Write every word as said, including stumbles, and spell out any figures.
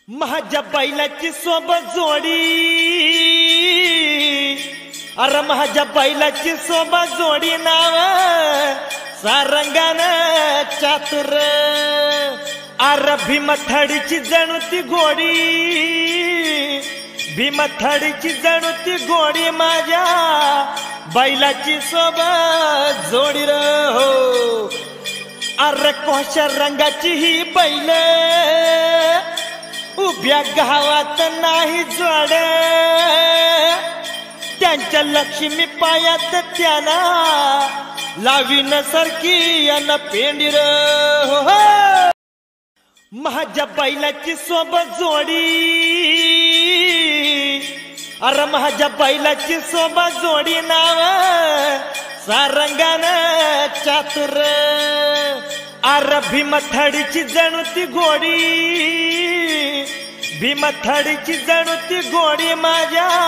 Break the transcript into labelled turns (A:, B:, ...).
A: माझ्या बैलाची सोबत जोडी, अरे माझ्या बैलाची सोबत जोडी नाव सारंगान चातुर, अरे भीमथडीची जणू ती घोडी, भीमथडीची जणू ती घोडी माझ्या बैलाची सोबत जोडी र हो। अरे कोशा रंगाची ही बैल उभ्या गावात नाही जोड, त्यांच्या लक्ष्मी पायात त्याला लावीन सारखी अन पेंडीर हो। माझ्या बैलाची सोबत जोडी, अरे माझ्या बैलाची सोबत जोडी नाव सारंगान चातुर, अरे भीमथडीची जणू ती घोडी, भीमथडीची जणू ती घोडी माझ्या